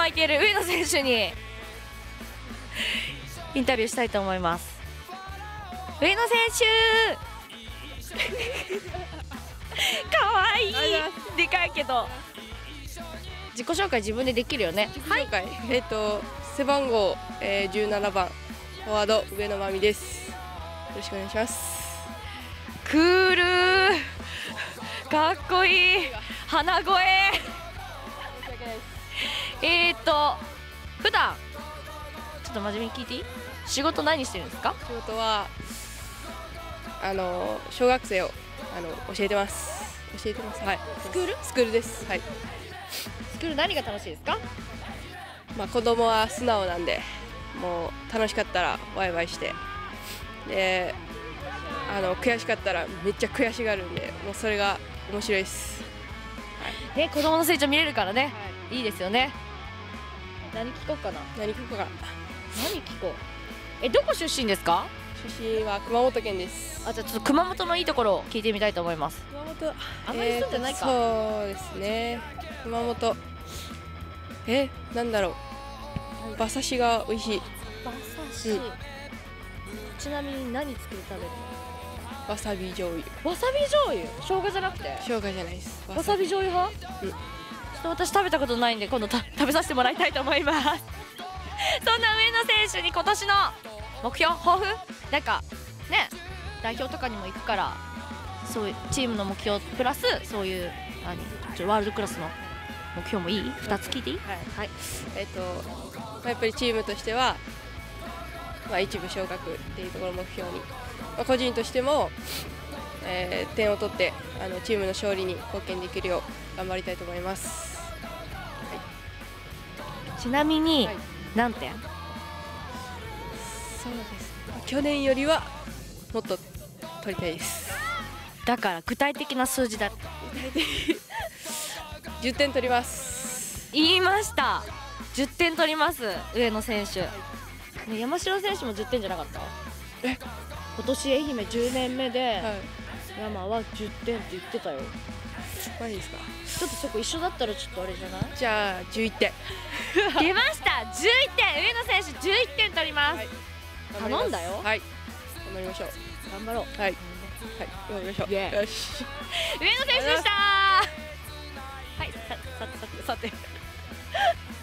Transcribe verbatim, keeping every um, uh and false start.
沸いている上野選手にインタビューしたいと思います。上野選手かわいい、でかいけど自己紹介自分でできるよね。 はい、えっ、ー、と背番号、えー、じゅうななばんフォワード上野真美です。よろしくお願いします。 クールー、かっこいい、鼻声。えーっと普段ちょっと真面目に聞いていい？仕事何してるんですか？ 仕事はあの小学生をあの教えてます。教えてます。はい。 スクール？ スクールです。はい。 スクール何が楽しいですか？ まあ子供は素直なんで、もう楽しかったらワイワイして、で、あの悔しかったらめっちゃ悔しがるんで、もうそれが面白いです。 はい、ね、子供の成長見れるからね、はい、いいですよね。何聞こうかな。 何聞こうかな。 何聞こう。え、どこ出身ですか？ 出身は熊本県です。 あ、じゃあちょっと熊本のいいところを聞いてみたいと思います。 熊本、 あんまり住んでないか。 えー、そうですね。熊本、え、なんだろう。馬刺しが美味しい。 馬刺し、うん、ちなみに何作る食べるの？ わさび醤油。 わさび醤油？生姜じゃなくて？ 生姜じゃないです。 わさび醤油派？うん。ちょっと私食べたことないんで今度た食べさせてもらいたいと思います。そんな上野選手に今年の目標抱負なんかね、代表とかにも行くからそういうチームの目標プラスそういう何ちょワールドクラスの目標もいい？ふたつ聞いていい？ はい、はい、えっ、ー、と、まあ、やっぱりチームとしては、まあ、一部昇格っていうところを目標に、まあ、個人としても、えー、点を取ってあのチームの勝利に貢献できるよう頑張りたいと思います。はい、 ちなみに、はい、何点？ そうです、去年よりはもっと取りたいです。 だから具体的な数字だって。 じゅってん取ります。 言いました。じゅってん取ります上野選手、はい、ね、山城選手もじゅってんじゃなかった？ え、 今年愛媛じゅうねんめで、はい、山はじゅってんって言ってたよ。 マジですか？ ちょっとそこ一緒だったらちょっとあれじゃない？ じゃあじゅういってん。 出ました、じゅういってん。上野選手じゅういってん取ります。はい、頼んだよ。 はい、頑張りましょう。 頑張ろう。 はい、はい、頑張りましょう。 よし。上野選手でした。はい、さ、さてさてさて